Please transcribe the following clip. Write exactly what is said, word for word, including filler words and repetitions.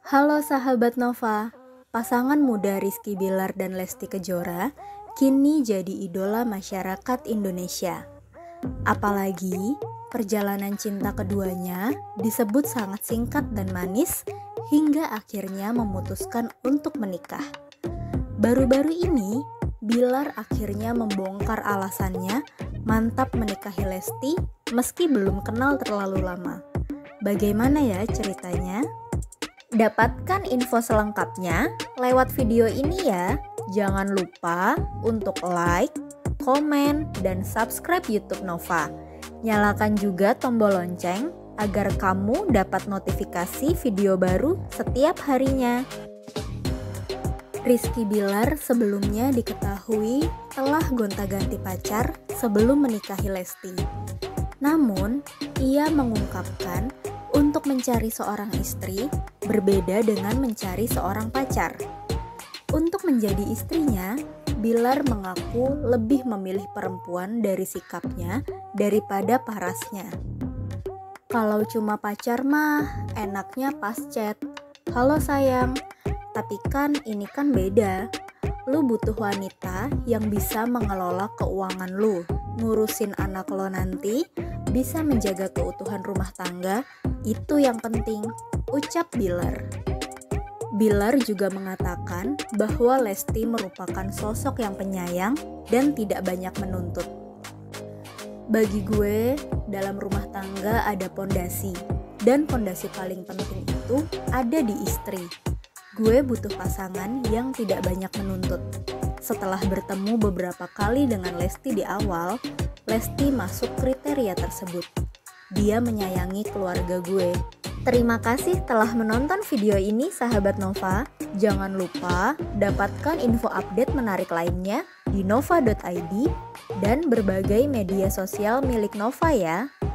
Halo sahabat Nova, pasangan muda Rizky Bilar dan Lesti Kejora kini jadi idola masyarakat Indonesia. Apalagi perjalanan cinta keduanya disebut sangat singkat dan manis hingga akhirnya memutuskan untuk menikah. Baru-baru ini, Bilar akhirnya membongkar alasannya mantap menikahi Lesti meski belum kenal terlalu lama. Bagaimana ya ceritanya? Dapatkan info selengkapnya lewat video ini ya. Jangan lupa untuk like, komen, dan subscribe YouTube Nova. Nyalakan juga tombol lonceng agar kamu dapat notifikasi video baru setiap harinya. Rizky Bilar sebelumnya diketahui telah gonta-ganti pacar sebelum menikahi Lesti. Namun, ia mengungkapkan untuk mencari seorang istri berbeda dengan mencari seorang pacar. Untuk menjadi istrinya, Bilar mengaku lebih memilih perempuan dari sikapnya daripada parasnya. Kalau cuma pacar mah, enaknya pas chat. Halo sayang, tapi kan ini kan beda. Lu butuh wanita yang bisa mengelola keuangan lu, ngurusin anak lo nanti, bisa menjaga keutuhan rumah tangga, itu yang penting, ucap Bilar. Bilar juga mengatakan bahwa Lesti merupakan sosok yang penyayang dan tidak banyak menuntut. Bagi gue, dalam rumah tangga ada pondasi, dan pondasi paling penting itu ada di istri. Gue butuh pasangan yang tidak banyak menuntut. Setelah bertemu beberapa kali dengan Lesti di awal, Lesti masuk kriteria tersebut. Dia menyayangi keluarga gue. Terima kasih telah menonton video ini sahabat Nova. Jangan lupa dapatkan info update menarik lainnya di nova dot i d dan berbagai media sosial milik Nova ya.